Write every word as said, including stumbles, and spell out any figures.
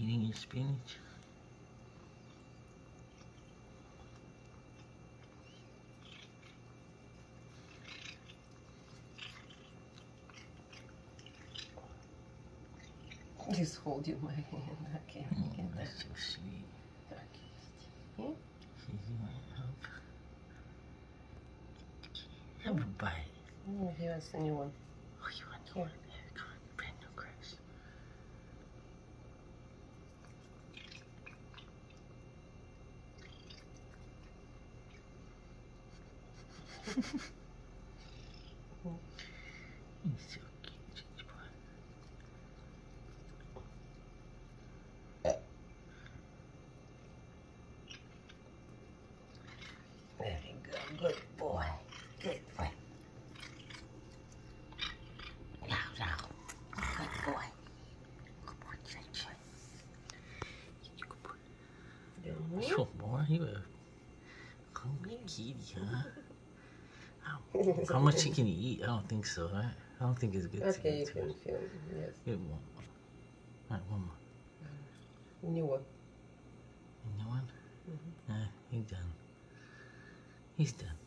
eating your spinach? Just holding my hand. I can't Oh, get that's that. so sweet. Yeah? She's my help. Have a bite. Oh, he wants a new one. Oh, you want the one? Here, come on. Brand new cracks. He's so cute, Cheech boy. Very good. Good boy. Good boy. Now, now. Good boy. Good boy, Cheech. You good boy. Mm-hmm. You want more? You a hungry kitty, huh? How, how much can you eat? I don't think so, right? I don't think it's good Okay, to you eat. can film. Yes. Get one more. Alright, one more. New one. You know what? Mm-hmm. Nah, he's done. He's done.